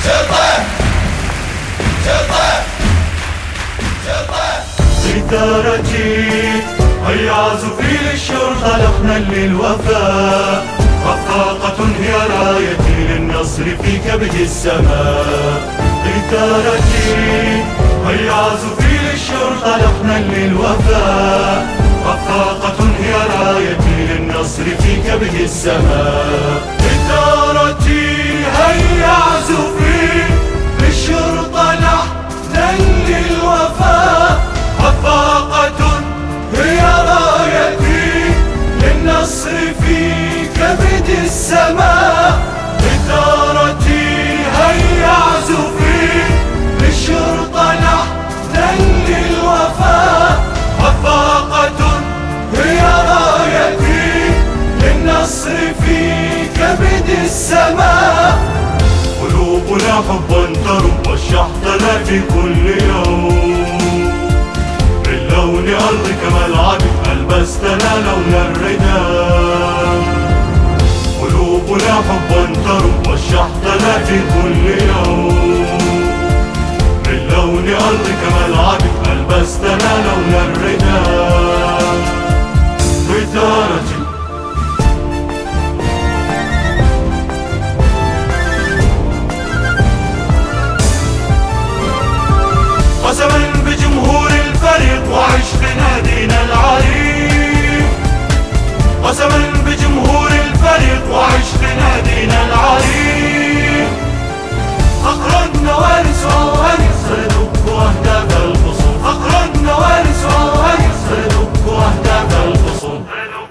إثارتي هيا عزفي للشرطة لحنا للوفاء، خفاقة هي رايتي للنصر في كبد السماء. إثارتي هيا عزفي للشرطة لحنا للوفاء، خفاقة هي رايتي للنصر في كبد السماء. إثارتي هيا عزفي للشرطة لحنا للوفاء، خفاقة هي رايتي للنصر في كبد السماء. إثارتي هيا عزفي للشرطة لحنا للوفاء، خفاقة هي رايتي للنصر في كبد السماء. قلوبنا حبا تروم والشحطنا في كل يوم، باللون أرضك ملعبك ألبستنا لون الرداء. قلوبنا حبا تروم والشحطنا في كل يوم، باللون أرضك ملعبك ألبستنا لون الرداء. إثارتي قسما بجمهور الفريق وعشق نادينا العريق، قسما بجمهور الفريق وعشق نادينا العريق. فقر النوارس وهنس ردك واهداف الخصوم، فقر النوارس وهنس ردك واهداف الخصوم.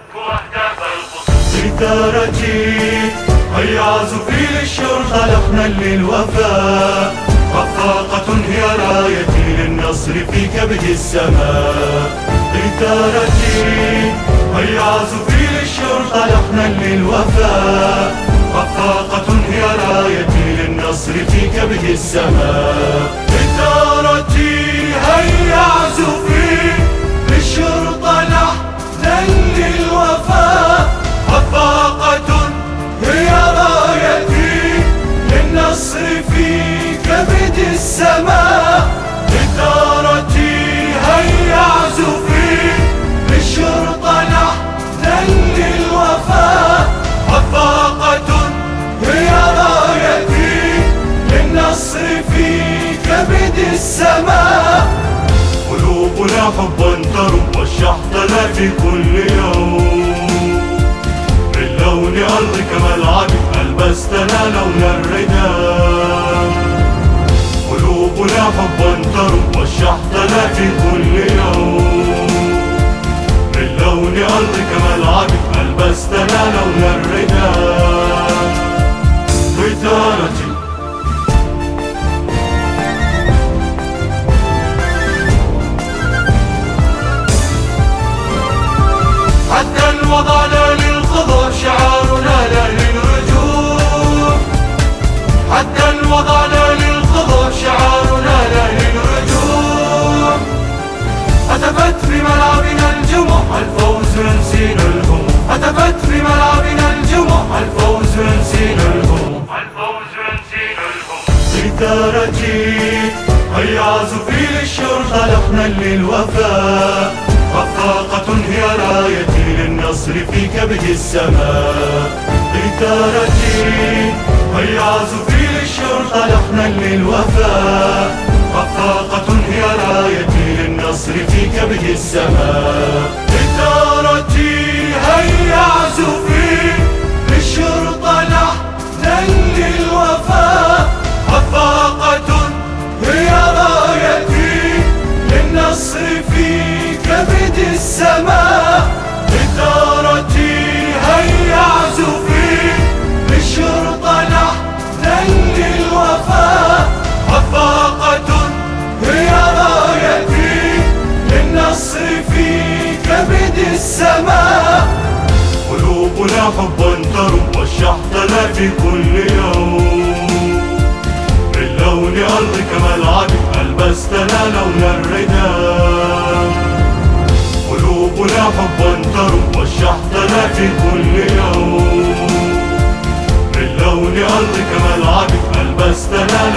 إثارتي هيا عزفي للشرطة لحنا للوفاء، خفاقة هي رايتي للنصر في كبد السماء. إثارتي هيا عزفي للشرطة لحنا للوفاء، خفاقة هي رايتي للنصر في كبد السماء. إثارتي هيا عزفي للشرطة لحنا للوفاء، خفاقة هي رايتي للنصر في كبد السماء. إثارتي هيا عزفي للشرطة لحنا للوفاء، خفاقة هي رايتي للنصر في كبد السماء. قلوبنا حبا تروم والشحطنا في كل يوم، باللون أرضك ملعبك ألبستنا لون الرداء. قلوبنا حبا تروم والشحطنا في كل يوم، باللون أرضك ملعبك ألبستنا لون الرداء. إثارتي حتى وضعنا للخضوع شعارنا لا للرجوع، حتى وضعنا للخضوع شعارنا لا للرجوع. هتفت في ملعبنا الجموع الفوز ينسينا الهموم، هتفت في ملعبنا الجموع الفوز ينسينا الهموم، الفوز ينسينا الهموم. إثارتي هيا عزفي للشرطة لحنا للوفاء، خفاقة هي رايتي للنصر في كبد السماء. إثارتي هيا عزفي للشرطة لحنا للوفاء، خفاقة هي رايتي للنصر في كبد السماء. إثارتي هيا عزفي للشرطة لحنا للوفاء، خفاقة هي رايتي للنصر في كبد السماء. إثارتي هيا عزفي للشرطة لحنا للوفاء، خفاقة هي رايتي للنصر في كبد السماء. قلوبنا حبا تروم والشحطنا في كل يوم، باللون أرضك ملعبك ألبستنا لون الرداء. قلوبنا حبا تروم والشحطنا في كل يوم، باللون أرضك ملعبك ألبستنا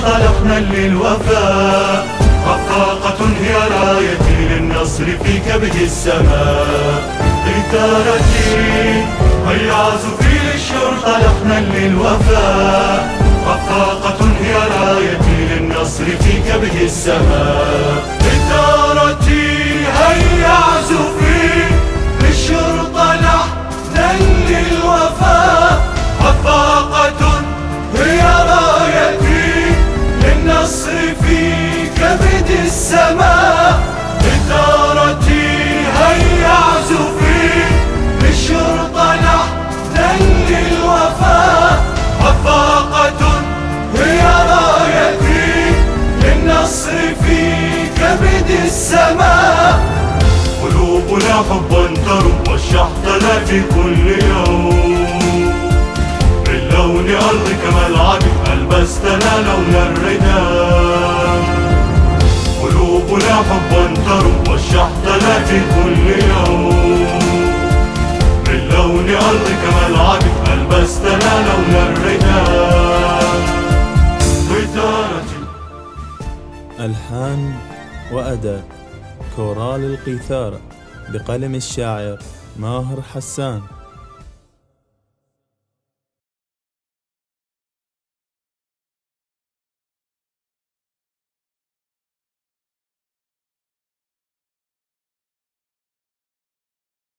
انطلقنا للوفاء، خفاقة هي رايتي للنصر في كبد السماء. غيثارتي هيا عزفي للشرطة، انطلقنا للوفاء، خفاقة هي رايتي للنصر في كبد السماء. غيثارتي هيا عزفي للشرطة لحنا للوفاء، خفاقة هي رايتي للنصر في كبد السماء. غيثارتي هيا عزفي للشرطة لحنا للوفاء، خفاقة هي رايتي للنصر في كبد السماء. قلوبنا حبا تروم والشحطنا في كل يوم، باللون أرضك ملعبي ألبستنا لون الرداء. قلوبنا حبا تروم والشحطنا في كل يوم، باللون أرضك ملعبي ألبستنا لون الرداء. غيثارتي. ألحان وأداء كورال القيثارة بقلم الشاعر ماهر حسان.